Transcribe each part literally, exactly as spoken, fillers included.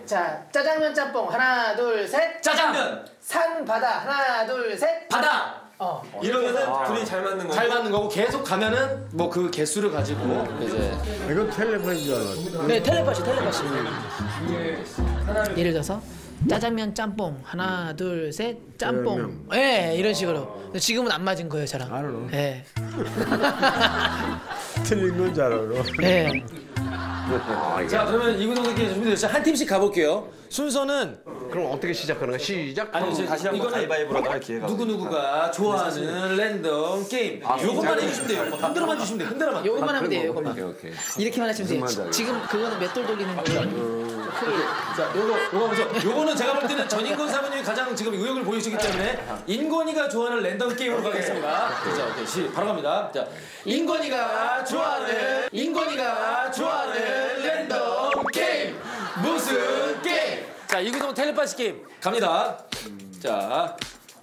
자, 짜장면 짬뽕 하나 둘 셋. 짜장면. 산 바다 하나 둘 셋. 바다. 어. 이러면은 아. 둘이 잘 맞는 거고. 잘 맞는 거고 계속 가면은 뭐 그 개수를 가지고 이제. 이건 텔레파인 줄 알았어. 네, 텔레파시, 텔레파시. 예를 들어서 짜장면 짬뽕 하나 둘 셋 짬뽕. 예, 네, 이런 식으로. 지금은 안 맞은 거예요, 저랑. 알아. 예. 틀린 건 잘 알아. 예. 자, 그러면 이근호 선생님 준비되셨죠? 한 팀씩 가볼게요. 순서는 그럼 어떻게 시작하는 거야? 시작. 아니 이제 다시 한번 가위바위보로 할 기회가. 누구 누구가 좋아하는 랜덤 게임. 요것만 해주시면 돼요. 뭐 흔들어만 주시면 돼요. 흔들어만. 요것만 하면 돼요, 요것만. 오케이 오케이. 이렇게만 하시면 돼요. 지- 지금 그거는 맷돌 돌리는 거예요. 자, 요거 요거 먼저. 요거는 제가 볼 때는 전인권 사모님이 가장 지금 의욕을 보이시기 때문에 인권이가 좋아하는 랜덤 게임으로 가겠습니다. 자, 오케이. 시 바로 갑니다. 자, 인권이가 좋아하는 인권이가 좋아하는 랜덤 게임. 무슨 게임? 자, 이구동 텔레파시 게임 갑니다. 자,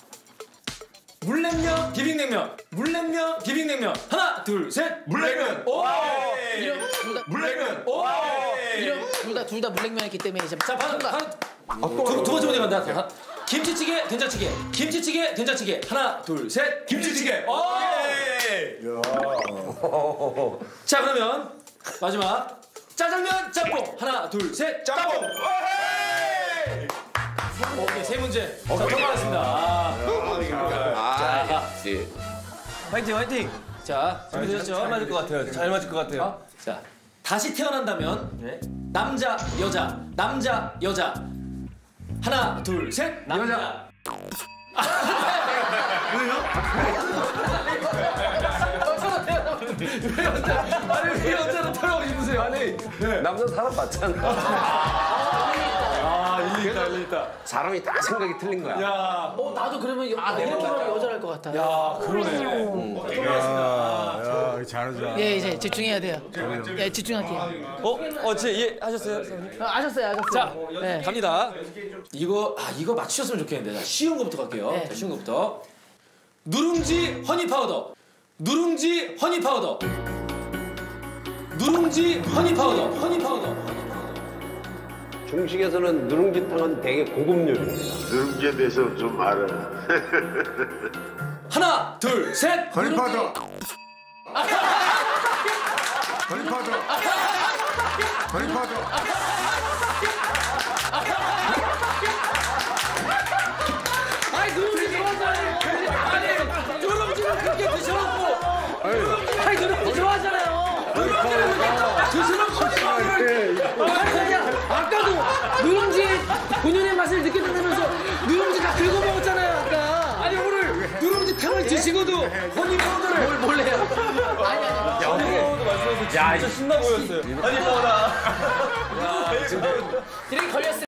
물냉면, 비빔냉면, 물냉면, 비빔냉면. 하나, 둘, 셋. 물냉면. 오! 이런 둘다 물냉면. 오! 이런 둘다 둘 다 물냉면이기 때문에 이제 자, 바로 통과. 한, 두, 두 번째 문제 간다. 자, 김치찌개, 된장찌개, 김치찌개, 된장찌개. 하나, 둘, 셋. 김치찌개. 오! 자, 그러면 마지막 짜장면, 짬뽕. 하나, 둘, 셋. 짬뽕. 오케이, 세 문제. 자, 통과했습니다. 아, 아, 예. 화이팅 화이팅. 자, 준비되셨죠? 잘 맞을 것 같아요. 잘 맞을 것 같아요. 어? 자, 다시 태어난다면 남자, 여자, 남자, 여자. 하나, 둘, 셋. 남자. 왜 여자? 아니 왜 여자로 태어나고 싶으세요? 아니 남자 사람 맞잖아. 아 일리있다 일리있다. 사람이 다 생각이 틀린 거야. 야, 어, 나도 그러면 여, 아, 이렇게 하면 여자랄 것 같아. 야 그러네. 야, 야, 잘하자. 예, 이제 집중해야 돼요. 예, 집중할게요. 어? 어, 제 이해하셨어요? 어, 아셨어요, 아셨어요. 자, 네. 갑니다. 이거 아 이거 맞추셨으면 좋겠는데. 자, 쉬운 거부터 갈게요. 네. 자, 쉬운 거부터. 누룽지 허니 파우더. 누룽지 허니 파우더. 누룽지 허니 파우더. 허니 파우더. 중식에서는 누룽지탕은 되게 고급 요리입니다. 누룽지에 대해서 좀 알아. 하나, 둘, 셋. 허니파더. 허니파더. 허니파더. 아니 누룽지 좋아하잖아요. 아니 누룽지를 그렇게 드셔놓고. 아니 누룽지 좋아하잖아요. 드셔놓고 아까도 누룽지 본연의 맛을 느꼈다면서 누룽지 다 긁어 먹었잖아요, 아까. 아니 오늘 누룽지 탕을 드시고도 허니 파우더를 뭘 몰래요? 아니, 아니. 허니 파우더 말씀하셔서 진짜 신나 보였어요. 허니 파우더. 이렇게 걸렸어요.